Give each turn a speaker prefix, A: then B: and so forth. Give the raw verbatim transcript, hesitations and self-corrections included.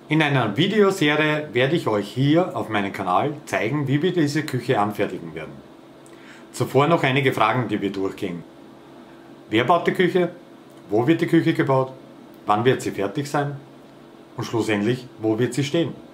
A: In einer Videoserie werde ich euch hier auf meinem Kanal zeigen, wie wir diese Küche anfertigen werden. Zuvor noch einige Fragen, die wir durchgehen. Wer baut die Küche? Wo wird die Küche gebaut? Wann wird sie fertig sein? Und schlussendlich, wo wird sie stehen?